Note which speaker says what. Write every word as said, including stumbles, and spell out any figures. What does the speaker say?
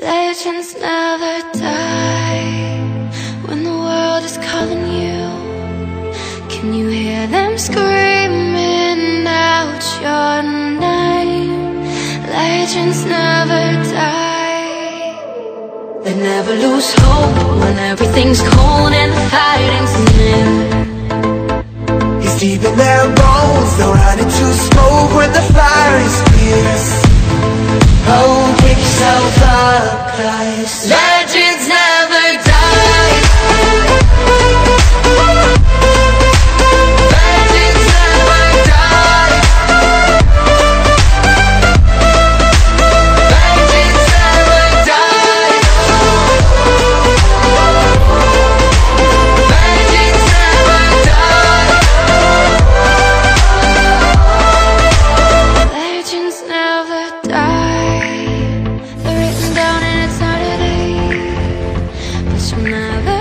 Speaker 1: Legends never die when the world is calling you. Can you hear them screaming out your name? Legends never die. They never lose hope when everything's cold and the fighting's near.
Speaker 2: It's deep in their bones, they'll run into smoke when the fire is fierce. Oh, pick yourself up, guys.
Speaker 1: Legends never die. Legends never die. Legends never die. Legends never die. Legends never die. They're written down and it's not a day, but you'll never